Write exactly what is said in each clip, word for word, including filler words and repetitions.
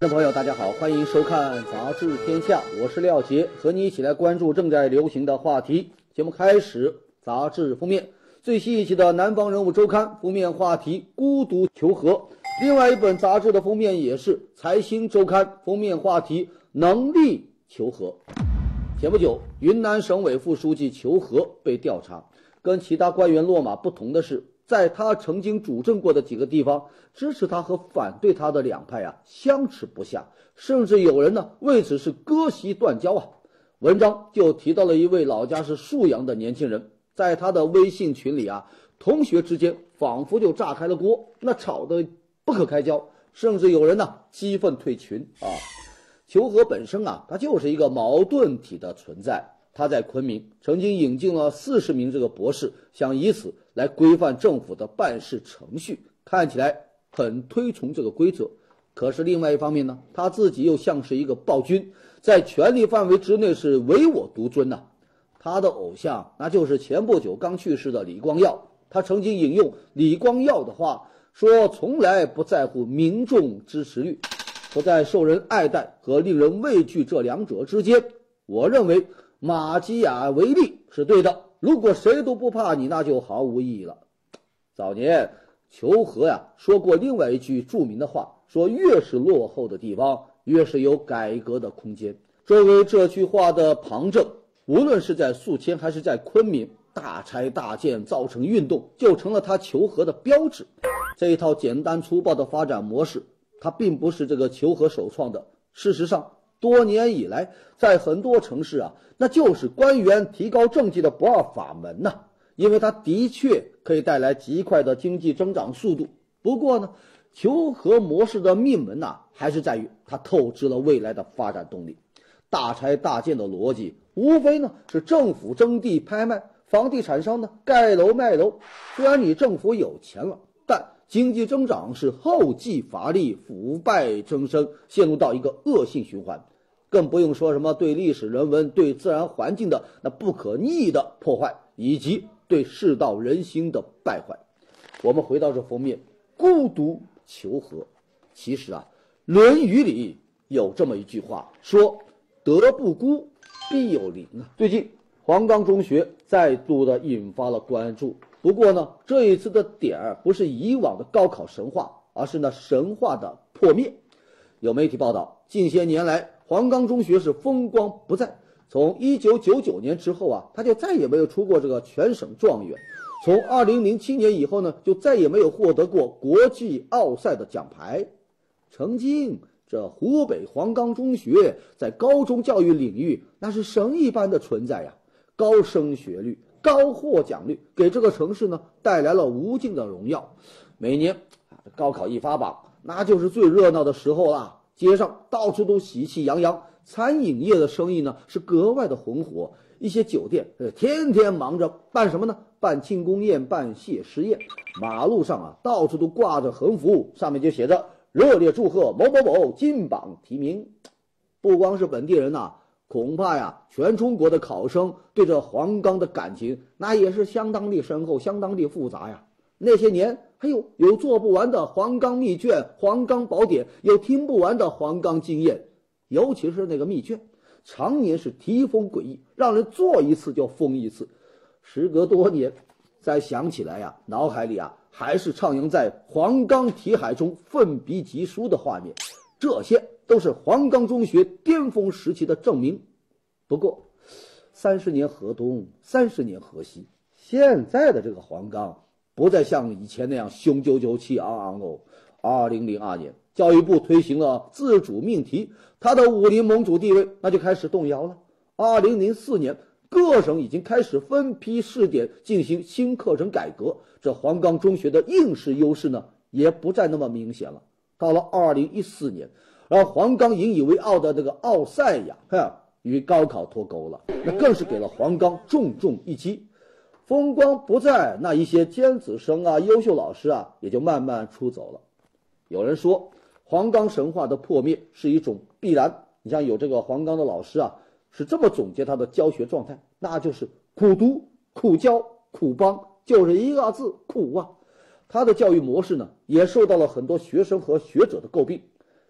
听众朋友，大家好，欢迎收看《杂志天下》，我是廖杰，和你一起来关注正在流行的话题。节目开始，杂志封面最新一期的《南方人物周刊》封面话题“孤独求和”，另外一本杂志的封面也是《财新周刊》封面话题“能力求和”。前不久，云南省委副书记求和被调查，跟其他官员落马不同的是，在他曾经主政过的几个地方，支持他和反对他的两派啊相持不下，甚至有人呢为此是割席断交啊。文章就提到了一位老家是沭阳的年轻人，在他的微信群里啊，同学之间仿佛就炸开了锅，那吵得不可开交，甚至有人呢激愤退群啊。求和本身啊，它就是一个矛盾体的存在。他在昆明曾经引进了四十名这个博士，想以此来规范政府的办事程序，看起来很推崇这个规则。可是另外一方面呢，他自己又像是一个暴君，在权力范围之内是唯我独尊呐、啊。他的偶像那就是前不久刚去世的李光耀，他曾经引用李光耀的话说，从来不在乎民众支持率，不在受人爱戴和令人畏惧这两者之间。我认为马基雅维利是对的，如果谁都不怕你，那就毫无意义了。早年求和呀说过另外一句著名的话，说越是落后的地方，越是有改革的空间。作为这句话的旁证，无论是在宿迁还是在昆明，大拆大建造成运动，就成了他求和的标志。这一套简单粗暴的发展模式，它并不是这个求和首创的。事实上，多年以来，在很多城市啊，那就是官员提高政绩的不二法门呐、啊。因为它的确可以带来极快的经济增长速度。不过呢，求和模式的命门呐、啊，还是在于它透支了未来的发展动力。大拆大建的逻辑，无非呢是政府征地拍卖，房地产商呢盖楼卖楼。虽然你政府有钱了，但经济增长是后继乏力，腐败增生，陷入到一个恶性循环。更不用说什么对历史人文、对自然环境的那不可逆的破坏，以及对世道人心的败坏。我们回到这封面，孤独求和。其实啊，《论语》里有这么一句话，说德不孤，必有邻啊。最近黄冈中学再度的引发了关注。不过呢，这一次的点儿不是以往的高考神话，而是呢神话的破灭。有媒体报道，近些年来黄冈中学是风光不再，从一九九九年之后啊，他就再也没有出过这个全省状元。从二零零七年以后呢，就再也没有获得过国际奥赛的奖牌。曾经这湖北黄冈中学在高中教育领域那是神一般的存在呀，高升学率、高获奖率，给这个城市呢带来了无尽的荣耀。每年高考一发榜，那就是最热闹的时候啦。街上到处都喜气洋洋，餐饮业的生意呢是格外的红火。一些酒店呃天天忙着办什么呢？办庆功宴，办谢师宴。马路上啊到处都挂着横幅，上面就写着热烈祝贺某某某金榜题名。不光是本地人呐、啊，恐怕呀全中国的考生对这黄冈的感情那也是相当的深厚，相当的复杂呀。那些年还有有做不完的黄冈密卷、黄冈宝典，有听不完的黄冈经验。尤其是那个密卷，常年是题风诡异，让人做一次就疯一次。时隔多年再想起来呀、啊，脑海里啊还是徜徉在黄冈题海中奋笔疾书的画面。这些都是黄冈中学巅峰时期的证明。不过三十年河东，三十年河西，现在的这个黄冈不再像以前那样雄赳赳气昂昂哦。二零零二年，教育部推行了自主命题，它的武林盟主地位那就开始动摇了。二零零四年，各省已经开始分批试点进行新课程改革，这黄冈中学的应试优势呢，也不再那么明显了。到了二零一四年，让黄冈引以为傲的这个奥赛呀，哼，与高考脱钩了，那更是给了黄冈重重一击。风光不再，那一些尖子生啊、优秀老师啊，也就慢慢出走了。有人说，黄冈神话的破灭是一种必然。你像有这个黄冈的老师啊，是这么总结他的教学状态，那就是苦读、苦教、苦帮，就是一个字苦啊。他的教育模式呢，也受到了很多学生和学者的诟病。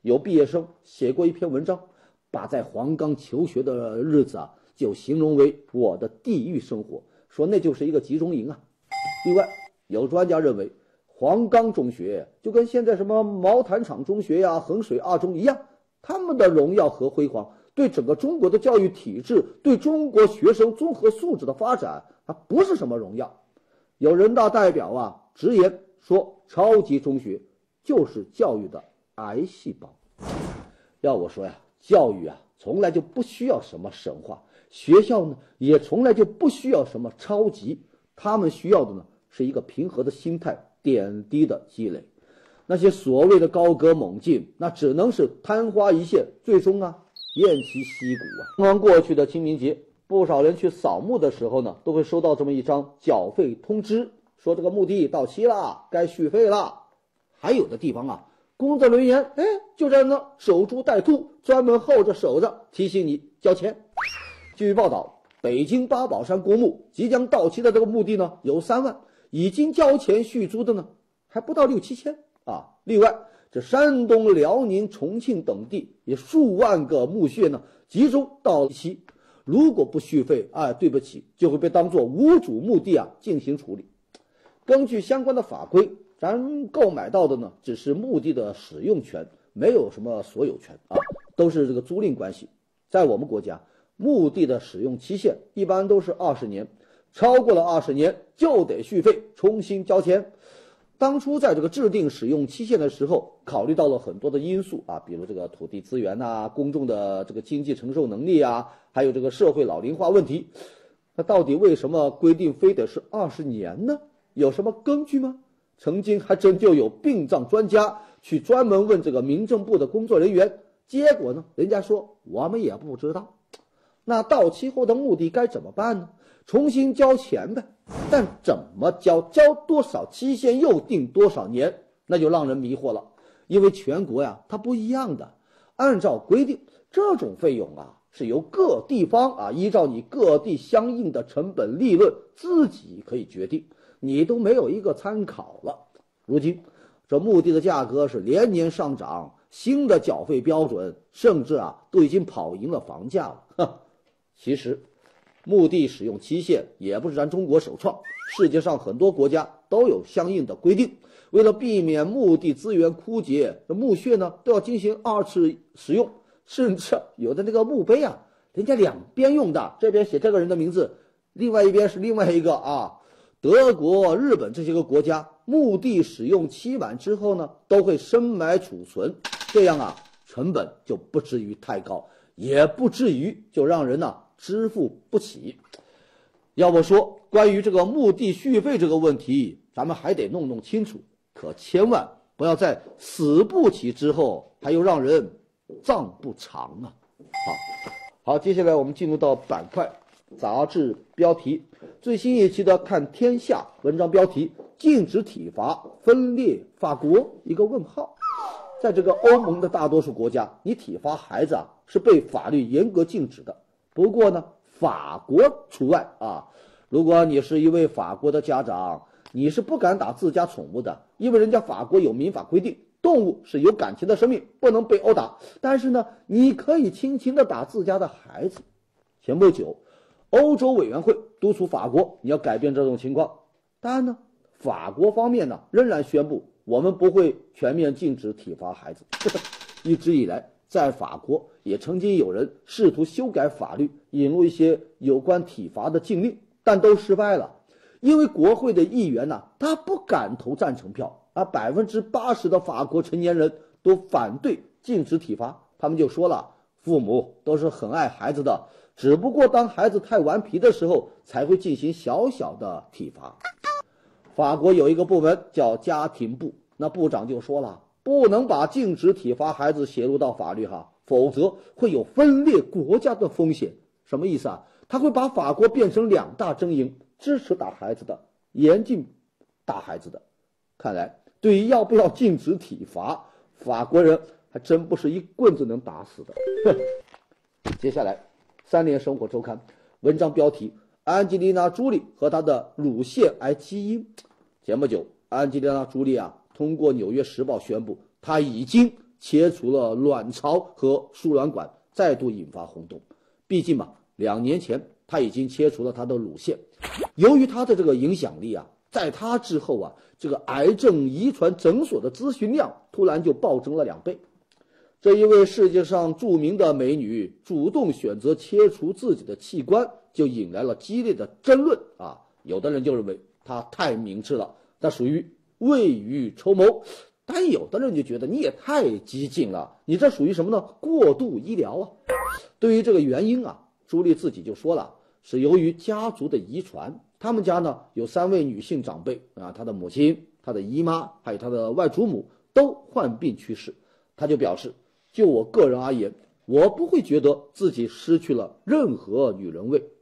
有毕业生写过一篇文章，把在黄冈求学的日子啊，就形容为我的地狱生活，说那就是一个集中营啊。另外，有专家认为，黄冈中学就跟现在什么毛坦厂中学呀、衡水二中一样，他们的荣耀和辉煌，对整个中国的教育体制、对中国学生综合素质的发展啊，不是什么荣耀。有人大代表啊直言说，超级中学就是教育的癌细胞。要我说呀，教育啊从来就不需要什么神话，学校呢也从来就不需要什么超级，他们需要的呢是一个平和的心态，点滴的积累。那些所谓的高歌猛进，那只能是昙花一现，最终啊偃旗息鼓啊。刚刚过去的清明节，不少人去扫墓的时候呢，都会收到这么一张缴费通知，说这个墓地到期了，该续费了。还有的地方啊，工作人员哎就在那守株待兔，专门候着守着，提醒你交钱。据报道，北京八宝山公墓即将到期的这个墓地呢有三万，已经交钱续租的呢还不到六七千啊。另外，这山东、辽宁、重庆等地也数万个墓穴呢集中到期，如果不续费，哎，对不起，就会被当作无主墓地啊进行处理。根据相关的法规，咱购买到的呢只是墓地的使用权，没有什么所有权啊，都是这个租赁关系。在我们国家，墓地的使用期限一般都是二十年，超过了二十年就得续费，重新交钱。当初在这个制定使用期限的时候，考虑到了很多的因素啊，比如这个土地资源呐、公众的这个经济承受能力啊，还有这个社会老龄化问题。那到底为什么规定非得是二十年呢？有什么根据吗？曾经还真就有殡葬专家去专门问这个民政部的工作人员，结果呢，人家说我们也不知道。那到期后的墓地该怎么办呢？重新交钱呗，但怎么交，交多少，期限又定多少年，那就让人迷惑了。因为全国呀它不一样的，按照规定，这种费用啊是由各地方啊依照你各地相应的成本利润自己可以决定，你都没有一个参考了。如今这墓地的价格是连年上涨，新的缴费标准甚至啊都已经跑赢了房价了。呵，其实墓地使用期限也不是咱中国首创，世界上很多国家都有相应的规定。为了避免墓地资源枯竭，这墓穴呢都要进行二次使用，甚至有的那个墓碑啊，人家两边用的，这边写这个人的名字，另外一边是另外一个啊。德国、日本这些个国家，墓地使用期满之后呢，都会深埋储存，这样啊，成本就不至于太高，也不至于就让人呢、啊、支付不起。要我说，关于这个墓地续费这个问题，咱们还得弄弄清楚，可千万不要在死不起之后，还有让人葬不长啊！好，好，接下来我们进入到板块。杂志标题，最新一期的看天下文章标题，禁止体罚分裂法国一个问号。在这个欧盟的大多数国家，你体罚孩子啊是被法律严格禁止的，不过呢法国除外啊。如果你是一位法国的家长，你是不敢打自家宠物的，因为人家法国有民法规定，动物是有感情的生命，不能被殴打。但是呢你可以轻轻的打自家的孩子。前不久欧洲委员会督促法国你要改变这种情况，当然呢法国方面呢仍然宣布，我们不会全面禁止体罚孩子。一直以来，在法国也曾经有人试图修改法律，引入一些有关体罚的禁令，但都失败了。因为国会的议员呢他不敢投赞成票啊，百分之八十的法国成年人都反对禁止体罚。他们就说了，父母都是很爱孩子的，只不过当孩子太顽皮的时候才会进行小小的体罚。法国有一个部门叫家庭部，那部长就说了，不能把禁止体罚孩子写入到法律哈，否则会有分裂国家的风险。什么意思啊？他会把法国变成两大阵营，支持打孩子的，严禁打孩子的。看来对于要不要禁止体罚，法国人还真不是一棍子能打死的。接下来三联生活周刊文章标题，安吉丽娜·朱莉和她的乳腺癌基因。前不久，安吉丽娜·朱莉啊通过纽约时报宣布，她已经切除了卵巢和输卵管，再度引发轰动。毕竟嘛，两年前他已经切除了他的乳腺。由于他的这个影响力啊，在他之后啊，这个癌症遗传诊所的咨询量突然就暴增了两倍。这一位世界上著名的美女主动选择切除自己的器官，就引来了激烈的争论啊！有的人就认为她太明智了，她属于未雨绸缪；但有的人就觉得你也太激进了，你这属于什么呢？过度医疗啊！对于这个原因啊，朱莉自己就说了，是由于家族的遗传。他们家呢有三位女性长辈啊，她的母亲、她的姨妈还有她的外祖母都患病去世。她就表示，就我个人而言，我不会觉得自己失去了任何女人味。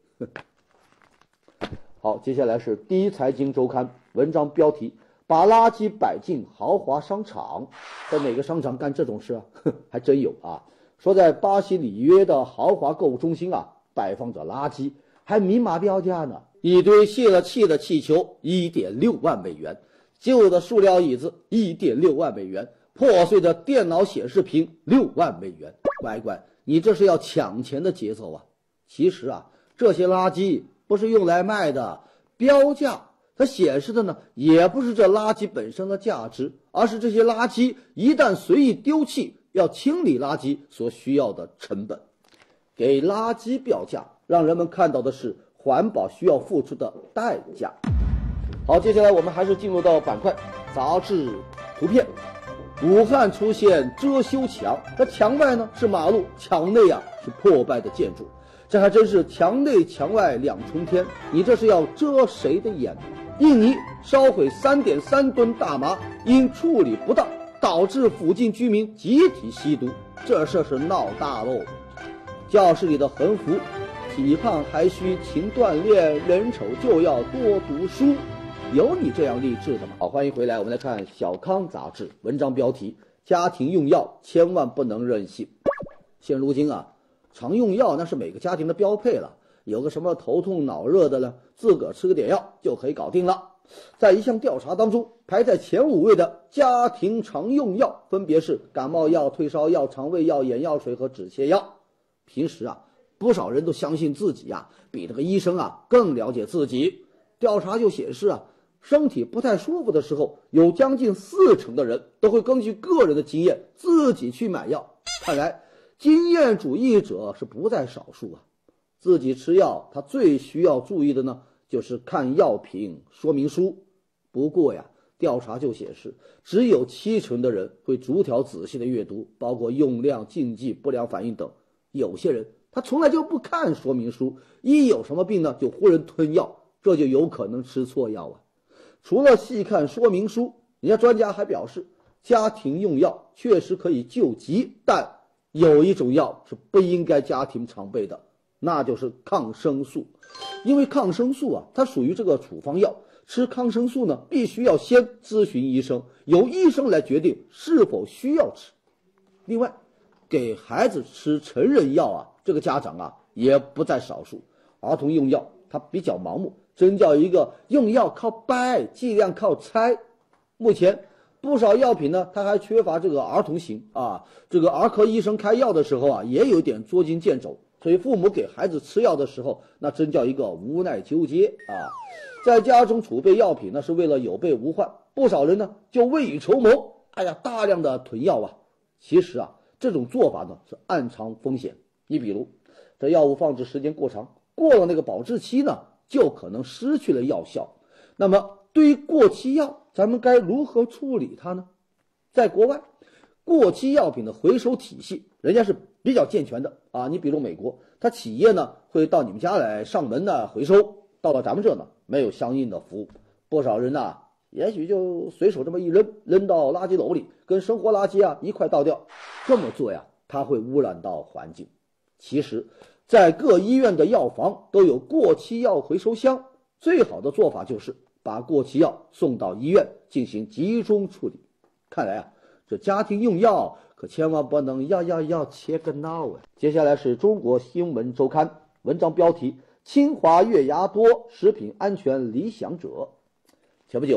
好，接下来是第一财经周刊文章标题：把垃圾摆进豪华商场。在哪个商场干这种事啊？还真有啊！说在巴西里约的豪华购物中心啊，摆放着垃圾，还明码标价呢。一堆泄了气的气球 一点六万美元，旧的塑料椅子 一点六万美元，破碎的电脑显示屏六万美元。乖乖，你这是要抢钱的节奏啊！其实啊，这些垃圾不是用来卖的，标价它显示的呢，也不是这垃圾本身的价值，而是这些垃圾一旦随意丢弃，要清理垃圾所需要的成本。给垃圾标价，让人们看到的是环保需要付出的代价。好，接下来我们还是进入到板块杂志图片。武汉出现遮羞墙，那墙外呢是马路，墙内啊是破败的建筑，这还真是墙内墙外两重天。你这是要遮谁的眼？印尼烧毁 三点三吨大麻，因处理不当导致附近居民集体吸毒，这事是闹大喽。教室里的横幅：体胖还需勤锻炼，人丑就要多读书。有你这样励志的吗？好，欢迎回来，我们来看小康杂志文章标题：家庭用药千万不能任性。现如今啊，常用药那是每个家庭的标配了，有个什么头痛脑热的呢，自个儿吃个点药就可以搞定了。在一项调查当中，排在前五位的家庭常用药分别是感冒药、退烧药、肠胃药、眼药水和止泻药。平时啊，不少人都相信自己啊，比这个医生啊更了解自己。调查就显示啊，身体不太舒服的时候，有将近四成的人都会根据个人的经验自己去买药。看来经验主义者是不在少数啊。自己吃药，他最需要注意的呢，就是看药品说明书。不过呀，调查就显示，只有七成的人会逐条仔细的阅读，包括用量、禁忌、不良反应等。有些人他从来就不看说明书，一有什么病呢，就忽然吞药，这就有可能吃错药啊。除了细看说明书，人家专家还表示，家庭用药确实可以救急，但有一种药是不应该家庭常备的，那就是抗生素。因为抗生素啊，它属于这个处方药，吃抗生素呢，必须要先咨询医生，由医生来决定是否需要吃。另外，给孩子吃成人药啊，这个家长啊也不在少数。儿童用药它比较盲目，真叫一个用药靠掰，剂量靠猜。目前不少药品呢，它还缺乏这个儿童型啊，这个儿科医生开药的时候啊，也有点捉襟见肘，所以父母给孩子吃药的时候，那真叫一个无奈纠结啊。在家中储备药品呢，是为了有备无患，不少人呢就未雨绸缪，哎呀，大量的囤药啊。其实啊，这种做法呢是暗藏风险。你比如，这药物放置时间过长，过了那个保质期呢，就可能失去了药效。那么对于过期药，咱们该如何处理它呢？在国外，过期药品的回收体系人家是比较健全的啊。你比如美国，它企业呢会到你们家来上门呢回收，到了咱们这呢没有相应的服务，不少人呢也许就随手这么一扔，扔到垃圾篓里，跟生活垃圾啊一块倒掉。这么做呀，它会污染到环境。其实在各医院的药房都有过期药回收箱，最好的做法就是把过期药送到医院进行集中处理。看来啊，这家庭用药可千万不能要要要切个闹啊。接下来是中国新闻周刊文章标题：清华月牙多，食品安全理想者。前不久，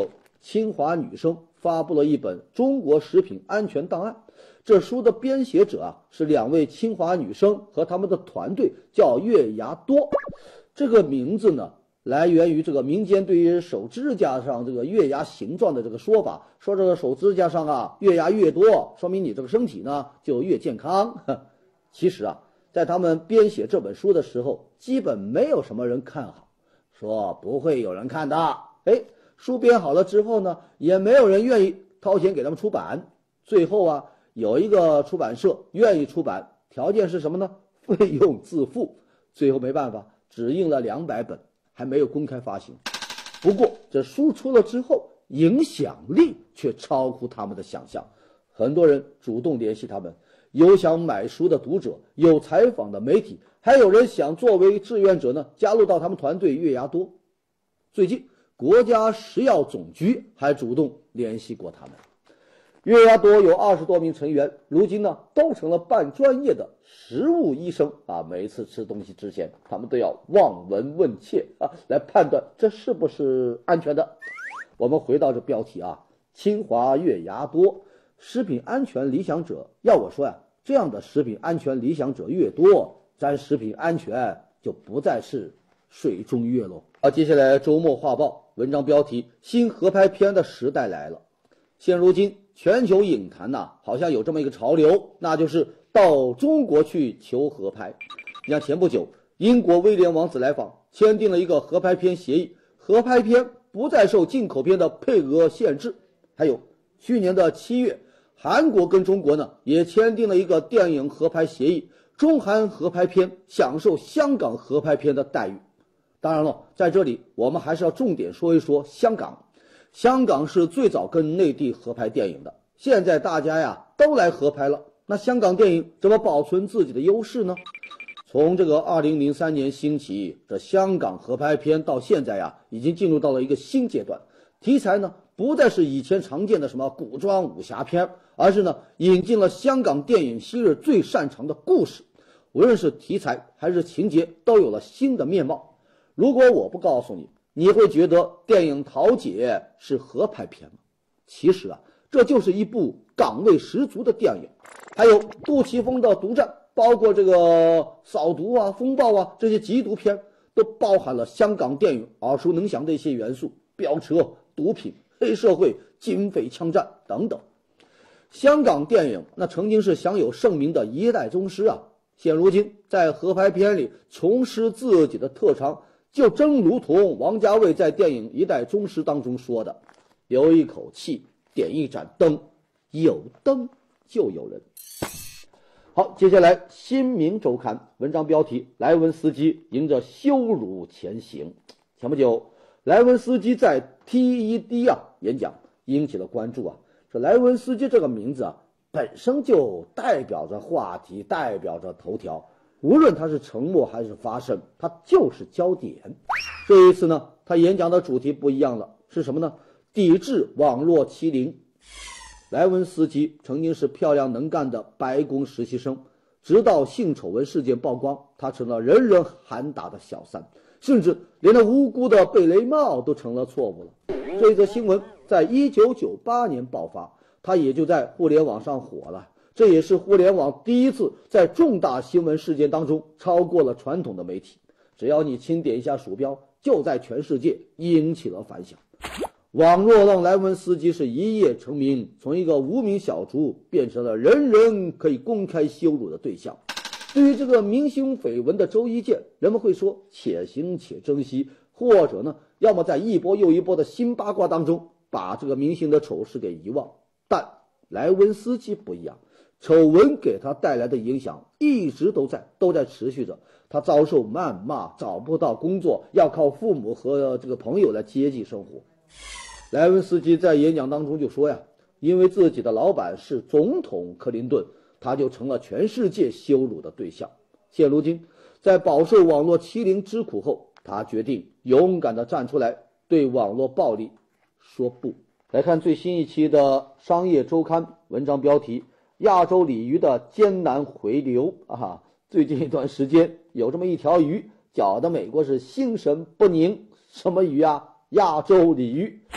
清华女生发布了一本《中国食品安全档案》。这书的编写者啊是两位清华女生和他们的团队，叫月牙多。这个名字呢来源于这个民间对于手指甲上这个月牙形状的这个说法，说这个手指甲上啊月牙越多，说明你这个身体呢就越健康。其实啊，在他们编写这本书的时候，基本没有什么人看好，说不会有人看的。哎，书编好了之后呢，也没有人愿意掏钱给他们出版。最后啊，有一个出版社愿意出版，条件是什么呢？费用自负。最后没办法，只印了两百本，还没有公开发行。不过这书出了之后，影响力却超乎他们的想象，很多人主动联系他们，有想买书的读者，有采访的媒体，还有人想作为志愿者呢，加入到他们团队月牙多。最近国家食药总局还主动联系过他们。月牙多有二十多名成员，如今呢都成了半专业的食物医生啊。每一次吃东西之前，他们都要望闻问切啊，来判断这是不是安全的。我们回到这标题啊，清华月牙多食品安全理想者。要我说呀，这样的食品安全理想者越多，咱食品安全就不再是水中月喽。啊，接下来周末画报文章标题：新合拍片的时代来了。现如今全球影坛呐、啊，好像有这么一个潮流，那就是到中国去求合拍。你像前不久，英国威廉王子来访，签订了一个合拍片协议，合拍片不再受进口片的配额限制。还有去年的七月，韩国跟中国呢也签订了一个电影合拍协议，中韩合拍片享受香港合拍片的待遇。当然了，在这里我们还是要重点说一说香港。香港是最早跟内地合拍电影的，现在大家呀都来合拍了，那香港电影怎么保存自己的优势呢？从这个二零零三年兴起，这香港合拍片到现在呀，已经进入到了一个新阶段。题材呢不再是以前常见的什么古装武侠片，而是呢引进了香港电影昔日最擅长的故事，无论是题材还是情节都有了新的面貌。如果我不告诉你，你会觉得电影《桃姐》是合拍片吗？其实啊，这就是一部港味十足的电影。还有杜琪峰的《毒战》，包括这个扫毒啊、风暴啊这些缉毒片，都包含了香港电影耳熟能详的一些元素，飙车、毒品、黑社会、警匪枪战等等。香港电影那曾经是享有盛名的一代宗师啊，现如今在合拍片里重施自己的特长，就正如同王家卫在电影《一代宗师》当中说的：“留一口气，点一盏灯，有灯就有人。”好，接下来新民周刊文章标题：莱文斯基迎着羞辱前行。前不久，莱文斯基在 T E D 啊演讲引起了关注啊。这莱文斯基这个名字啊，本身就代表着话题，代表着头条。无论他是沉默还是发声，他就是焦点。这一次呢，他演讲的主题不一样了，是什么呢？抵制网络欺凌。莱文斯基曾经是漂亮能干的白宫实习生，直到性丑闻事件曝光，他成了人人喊打的小三，甚至连那无辜的贝雷帽都成了错误了。这一则新闻在一九九八年爆发，他也就在互联网上火了。这也是互联网第一次在重大新闻事件当中超过了传统的媒体，只要你轻点一下鼠标，就在全世界引起了反响。网络让莱文斯基是一夜成名，从一个无名小卒变成了人人可以公开羞辱的对象。对于这个明星绯闻的周一见，人们会说且行且珍惜，或者呢，要么在一波又一波的新八卦当中把这个明星的丑事给遗忘。但莱文斯基不一样，丑闻给他带来的影响一直都在，都在持续着。他遭受谩骂，找不到工作，要靠父母和这个朋友来接济生活。莱文斯基在演讲当中就说呀，因为自己的老板是总统克林顿，他就成了全世界羞辱的对象。现如今，在饱受网络欺凌之苦后，他决定勇敢地站出来，对网络暴力说不。来看最新一期的商业周刊文章标题：亚洲鲤鱼的艰难回流啊！最近一段时间有这么一条鱼，搅得美国是心神不宁。什么鱼啊？亚洲鲤鱼。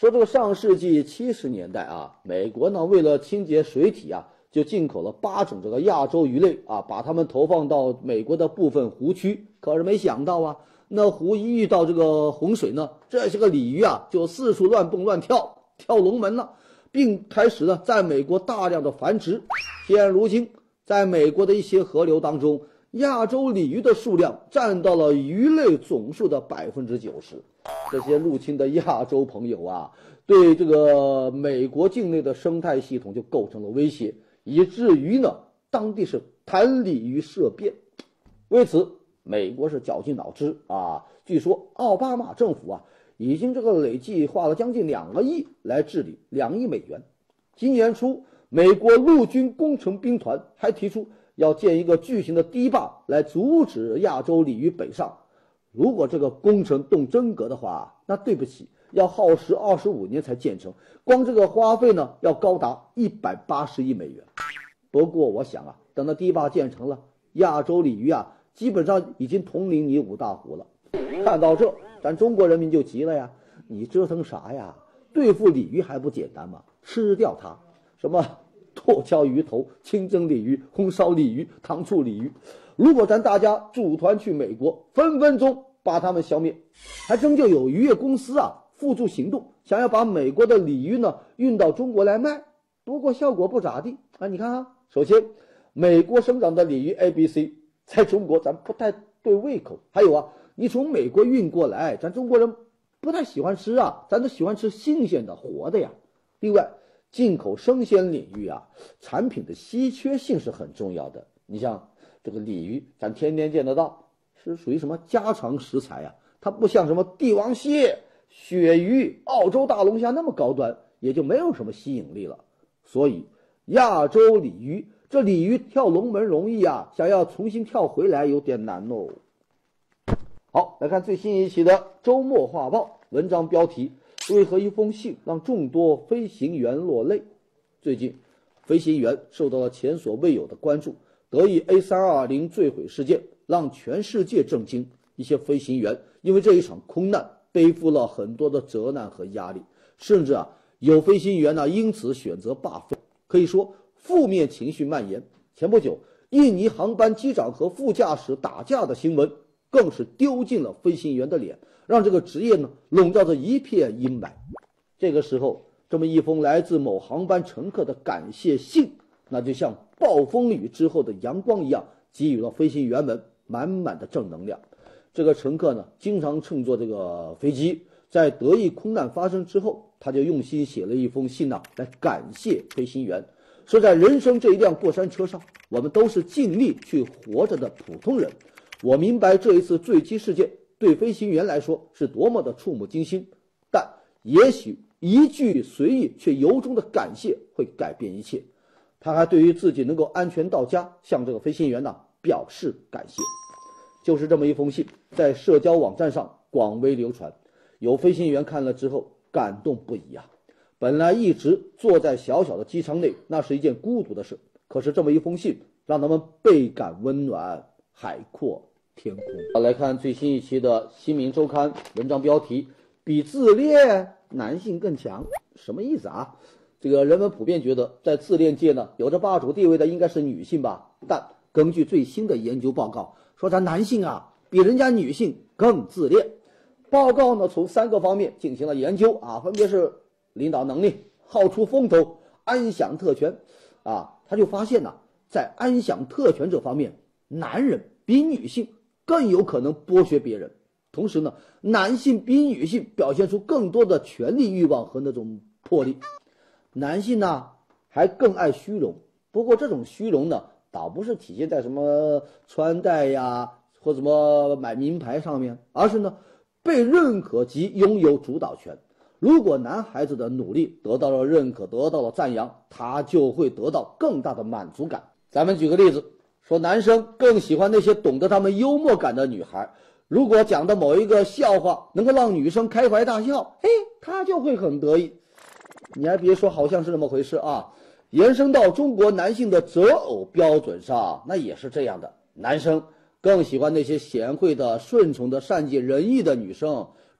说这个上世纪七十年代啊，美国呢为了清洁水体啊，就进口了八种这个亚洲鱼类啊，把它们投放到美国的部分湖区。可是没想到啊，那湖一遇到这个洪水呢，这些个鲤鱼啊就四处乱蹦乱跳，跳龙门了，并开始呢在美国大量的繁殖。现如今，在美国的一些河流当中，亚洲鲤鱼的数量占到了鱼类总数的百分之九十。这些入侵的亚洲朋友啊，对这个美国境内的生态系统就构成了威胁，以至于呢，当地是谈鲤鱼色变。为此，美国是绞尽脑汁啊。据说奥巴马政府啊，已经这个累计花了将近两个亿来治理，两亿美元。今年初，美国陆军工程兵团还提出要建一个巨型的堤坝来阻止亚洲鲤鱼北上。如果这个工程动真格的话，那对不起，要耗时二十五年才建成，光这个花费呢要高达一百八十亿美元。不过我想啊，等到堤坝建成了，亚洲鲤鱼啊基本上已经统领你五大湖了。看到这，咱中国人民就急了呀，你折腾啥呀？对付鲤鱼还不简单吗？吃掉它，什么剁椒鱼头、清蒸鲤鱼、红烧鲤鱼、糖醋鲤鱼，如果咱大家组团去美国，分分钟把他们消灭。还真就有渔业公司啊付诸行动，想要把美国的鲤鱼呢运到中国来卖，不过效果不咋地啊。你看啊，首先美国生长的鲤鱼 A B C 在中国咱不太对胃口，还有啊，你从美国运过来，咱中国人不太喜欢吃啊，咱都喜欢吃新鲜的活的呀。另外，进口生鲜鲤鱼啊，产品的稀缺性是很重要的。你像这个鲤鱼，咱天天见得到，是属于什么家常食材啊？它不像什么帝王蟹、鳕鱼、澳洲大龙虾那么高端，也就没有什么吸引力了。所以，亚洲鲤鱼，这鲤鱼跳龙门容易啊，想要重新跳回来有点难哦。好，来看最新一期的周末画报，文章标题：为何一封信让众多飞行员落泪？最近，飞行员受到了前所未有的关注。德意 A三二零 坠毁事件让全世界震惊，一些飞行员因为这一场空难背负了很多的责难和压力，甚至啊有飞行员呢因此选择罢飞。可以说负面情绪蔓延。前不久，印尼航班机长和副驾驶打架的新闻更是丢尽了飞行员的脸，让这个职业呢笼罩着一片阴霾。这个时候，这么一封来自某航班乘客的感谢信，那就像暴风雨之后的阳光一样，给予了飞行员们满满的正能量。这个乘客呢，经常乘坐这个飞机，在德意空难发生之后，他就用心写了一封信呢，来感谢飞行员，说在人生这一辆过山车上，我们都是尽力去活着的普通人。我明白这一次坠机事件对飞行员来说是多么的触目惊心，但也许一句随意却由衷的感谢会改变一切。他还对于自己能够安全到家，向这个飞行员呢表示感谢。就是这么一封信，在社交网站上广为流传，有飞行员看了之后感动不已啊！本来一直坐在小小的机舱内，那是一件孤独的事，可是这么一封信，让他们倍感温暖，海阔天空。好，来看最新一期的《新民周刊》文章标题：比自恋男性更强，什么意思啊？这个人们普遍觉得，在自恋界呢，有着霸主地位的应该是女性吧？但根据最新的研究报告说，咱男性啊，比人家女性更自恋。报告呢，从三个方面进行了研究啊，分别是领导能力、好出风头、安享特权。啊，他就发现呢，在安享特权这方面，男人比女性更有可能剥削别人。同时呢，男性比女性表现出更多的权力欲望和那种魄力。男性呢还更爱虚荣，不过这种虚荣呢倒不是体现在什么穿戴呀或什么买名牌上面，而是呢被认可及拥有主导权。如果男孩子的努力得到了认可，得到了赞扬，他就会得到更大的满足感。咱们举个例子，说男生更喜欢那些懂得他们幽默感的女孩，如果讲的某一个笑话能够让女生开怀大笑，嘿，他就会很得意。你还别说，好像是这么回事啊。延伸到中国男性的择偶标准上，那也是这样的。男生更喜欢那些贤惠的、顺从的、善解人意的女生，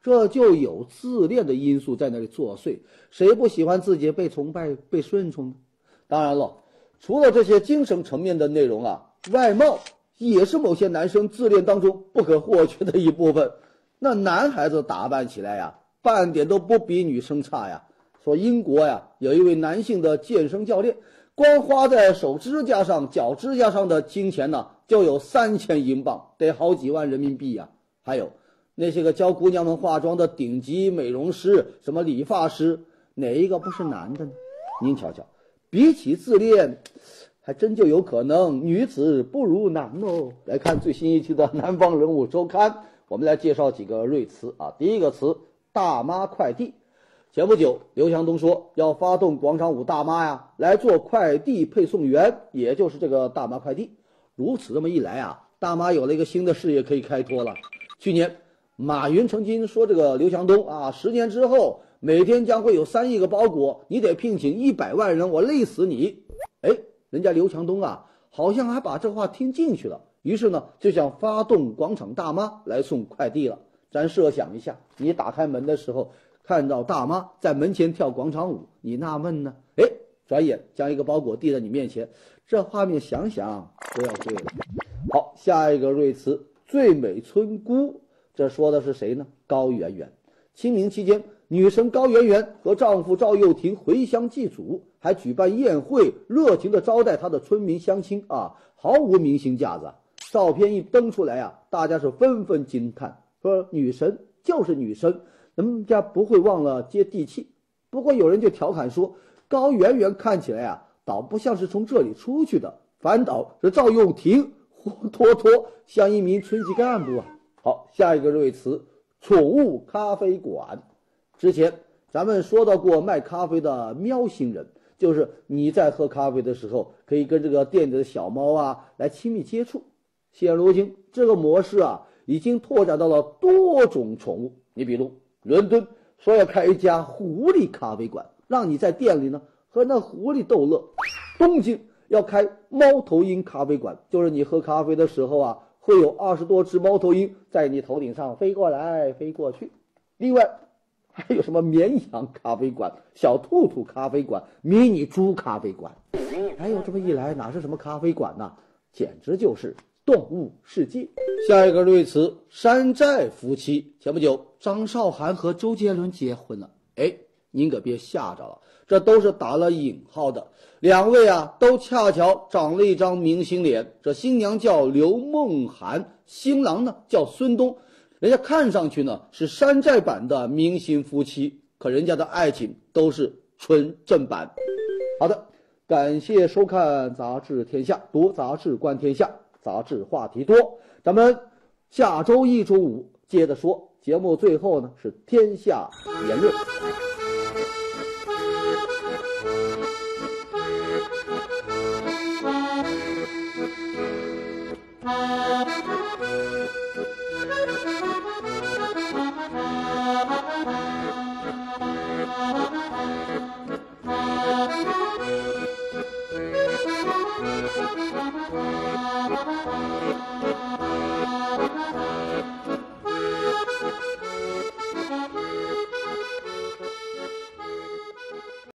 这就有自恋的因素在那里作祟。谁不喜欢自己被崇拜、被顺从呢？当然了，除了这些精神层面的内容啊，外貌也是某些男生自恋当中不可或缺的一部分。那男孩子打扮起来呀，半点都不比女生差呀。说英国呀，有一位男性的健身教练，光花在手指甲上、脚指甲上的金钱呢，就有三千英镑，得好几万人民币呀。还有那些个教姑娘们化妆的顶级美容师、什么理发师，哪一个不是男的呢？您瞧瞧，比起自恋，还真就有可能女子不如男哦。来看最新一期的《南方人物周刊》，我们来介绍几个锐词啊。第一个词，大妈快递。前不久，刘强东说要发动广场舞大妈呀来做快递配送员，也就是这个大妈快递。如此这么一来啊，大妈有了一个新的事业可以开拓了。去年，马云曾经说这个刘强东啊，十年之后每天将会有三亿个包裹，你得聘请一百万人，我累死你。哎，人家刘强东啊，好像还把这话听进去了，于是呢，就想发动广场大妈来送快递了。咱设想一下，你打开门的时候，看到大妈在门前跳广场舞，你纳闷呢？哎，转眼将一个包裹递在你面前，这画面想想都要醉了。好，下一个锐词，最美村姑。这说的是谁呢？高圆圆。清明期间，女神高圆圆和丈夫赵又廷回乡祭祖，还举办宴会，热情地招待她的村民乡亲啊，毫无明星架子。照片一登出来啊，大家是纷纷惊叹，说女神就是女神，人家不会忘了接地气。不过有人就调侃说，高圆圆看起来啊，倒不像是从这里出去的，反倒是赵又廷活脱脱像一名村级干部啊。好，下一个锐词，宠物咖啡馆。之前咱们说到过卖咖啡的喵星人，就是你在喝咖啡的时候，可以跟这个店里的小猫啊来亲密接触。现如今这个模式啊，已经拓展到了多种宠物。你比如伦敦说要开一家狐狸咖啡馆，让你在店里呢和那狐狸逗乐。东京要开猫头鹰咖啡馆，就是你喝咖啡的时候啊，会有二十多只猫头鹰在你头顶上飞过来飞过去。另外还有什么绵羊咖啡馆、小兔兔咖啡馆、迷你猪咖啡馆。哎呦，这么一来哪是什么咖啡馆呢，简直就是动物世界。下一个锐词，山寨夫妻。前不久张韶涵和周杰伦结婚了，哎，您可别吓着了，这都是打了引号的。两位啊都恰巧长了一张明星脸，这新娘叫刘梦涵，新郎呢叫孙东。人家看上去呢是山寨版的明星夫妻，可人家的爱情都是纯正版。好的，感谢收看杂志天下，读杂志观天下，杂志话题多，咱们下周一中午接着说。节目最后呢是天下言论。